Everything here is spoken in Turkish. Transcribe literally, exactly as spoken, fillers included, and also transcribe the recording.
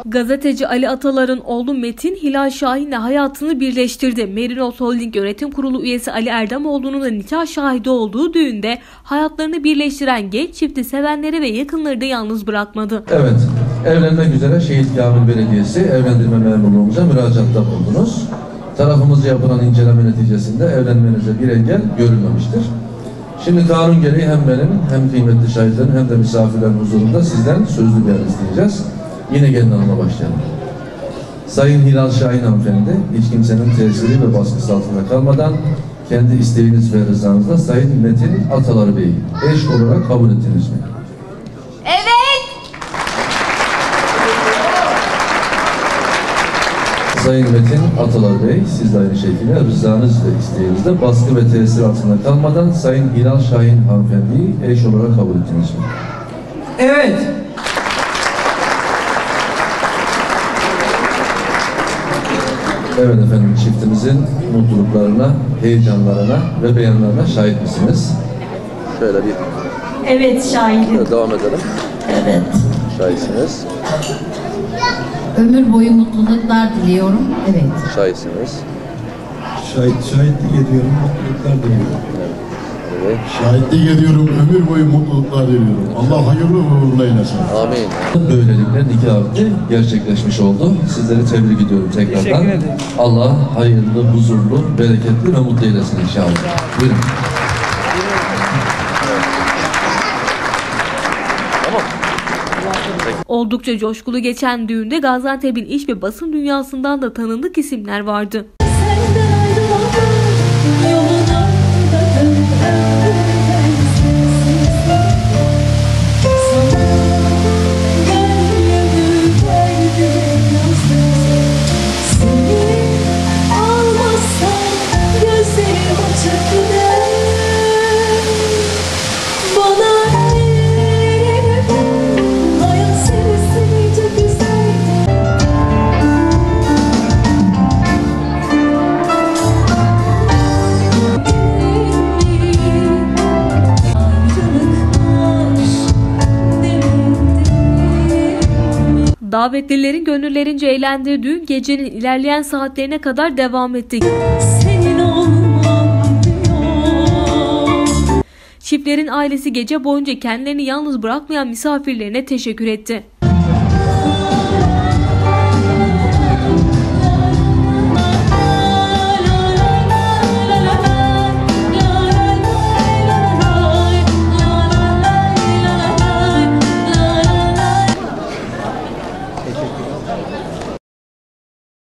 Gazeteci Ali Atalar'ın oğlu Metin, Hilal Şahin'le hayatını birleştirdi. Merinos Holding Yönetim Kurulu üyesi Ali Erdemoğlu'nun da nikah şahidi olduğu düğünde hayatlarını birleştiren genç çifti sevenleri ve yakınları da yalnız bırakmadı. Evet, evlenmek üzere Şehit Kamil Belediyesi evlendirme memurluğumuza müracaatta bulundunuz. Tarafımızca yapılan inceleme neticesinde evlenmenize bir engel görülmemiştir. Şimdi kanun gereği hem benim hem kıymetli şahitlerin hem de misafirlerin huzurunda sizden sözlü bir yer isteyeceğiz. Yine gelin hanımla başlayalım. Sayın Hilal Şahin hanımefendi, hiç kimsenin tesiri ve baskısı altında kalmadan kendi isteğiniz ve rızanızla Sayın Metin Atalar Bey'i eş olarak kabul ettiniz mi? Evet! Sayın Metin Atalar Bey, siz de aynı şekilde rızanız ve isteğinizle baskı ve tesir altında kalmadan Sayın Hilal Şahin hanımefendiyi eş olarak kabul ettiniz mi? Evet! Evet efendim, çiftimizin mutluluklarına, heyecanlarına ve beyanlarına şahit misiniz? Şöyle bir... Evet, şahidim. Şöyle devam edelim. Evet. Şahitsiniz. Ömür boyu mutluluklar diliyorum. Evet. Şahitsiniz. Şahit, şahitlik ediyorum, mutluluklar diliyorum. Evet. Şahitlik ediyorum, ömür boyu mutluluklar diliyorum. Allah hayırlı uğurlu eylesin. Amin. Böylelikle nikah akdi gerçekleşmiş oldu. Sizleri tebrik ediyorum tekrardan. Teşekkür ederim. Allah hayırlı, huzurlu, bereketli ve mutlu eylesin inşallah. Buyurun. Oldukça coşkulu geçen düğünde Gaziantep'in iş ve basın dünyasından da tanındık isimler vardı. Davetlilerin gönüllerince eğlendiği düğün gecenin ilerleyen saatlerine kadar devam etti. Çiftlerin ailesi gece boyunca kendilerini yalnız bırakmayan misafirlerine teşekkür etti.